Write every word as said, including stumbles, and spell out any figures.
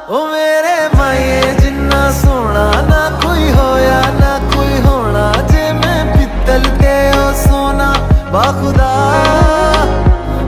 ओ मेरे माए जिन्ना सोना ना कोई होया ना कोई होना, जे मैं पित्तल ते ओ सोना बाखुदा।